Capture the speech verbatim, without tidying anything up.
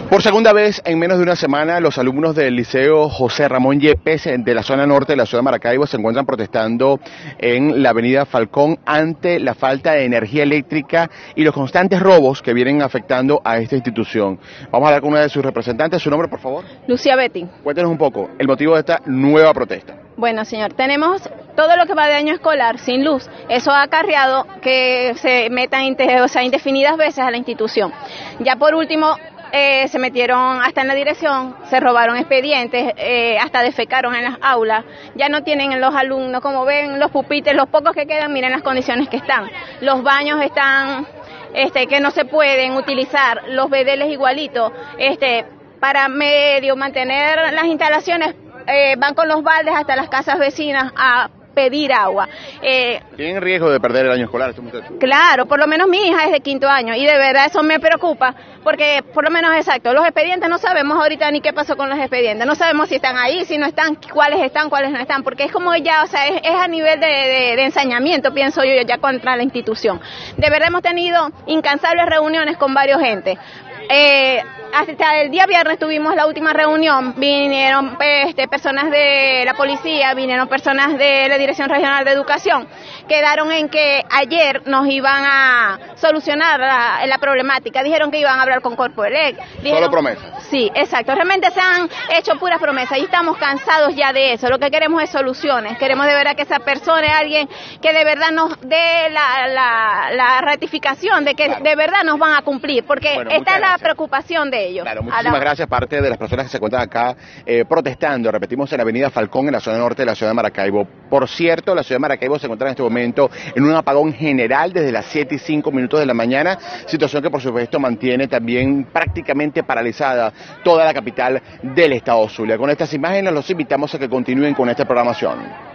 Por segunda vez en menos de una semana, los alumnos del Liceo José Ramón Yepes de la zona norte de la ciudad de Maracaibo se encuentran protestando en la avenida Falcón ante la falta de energía eléctrica y los constantes robos que vienen afectando a esta institución. Vamos a hablar con una de sus representantes. ¿Su nombre, por favor? Lucia Betty. Cuéntenos un poco el motivo de esta nueva protesta. Bueno, señor, tenemos todo lo que va de año escolar sin luz. Eso ha acarreado que se metan o sea, indefinidas veces a la institución. Ya por último, eh, se metieron hasta en la dirección, se robaron expedientes, eh, hasta defecaron en las aulas. Ya no tienen los alumnos, como ven, los pupitres, los pocos que quedan, miren las condiciones que están. Los baños están, este, que no se pueden utilizar, los bedeles igualitos, este, para medio mantener las instalaciones. Eh, van con los baldes hasta las casas vecinas a pedir agua. Eh, ¿Tienen riesgo de perder el año escolar estos muchachos? Claro, por lo menos mi hija es de quinto año y de verdad eso me preocupa porque por lo menos exacto, los expedientes no sabemos ahorita ni qué pasó con los expedientes, no sabemos si están ahí, si no están, cuáles están, cuáles no están, porque es como ya, o sea, es, es a nivel de, de, de ensañamiento, pienso yo, ya contra la institución. De verdad hemos tenido incansables reuniones con varios gente. Eh, hasta el día viernes tuvimos la última reunión, vinieron este, personas de la policía, vinieron personas de la Dirección Regional de Educación, quedaron en que ayer nos iban a solucionar la, la problemática, dijeron que iban a hablar con Corpoelec. Dijeron, solo promesas. Sí, exacto, realmente se han hecho puras promesas y estamos cansados ya de eso, lo que queremos es soluciones, queremos de verdad que esa persona es alguien que de verdad nos dé la, la, la ratificación de que claro, de verdad nos van a cumplir, porque bueno, esta es la preocupación de ellos. Claro, muchísimas la... gracias, parte de las personas que se encuentran acá eh, protestando, repetimos, en la avenida Falcón, en la zona norte de la ciudad de Maracaibo. Por cierto, la ciudad de Maracaibo se encuentra en este momento en un apagón general desde las siete y cinco minutos de la mañana, situación que por supuesto mantiene también prácticamente paralizada toda la capital del estado Zulia. Con estas imágenes los invitamos a que continúen con esta programación.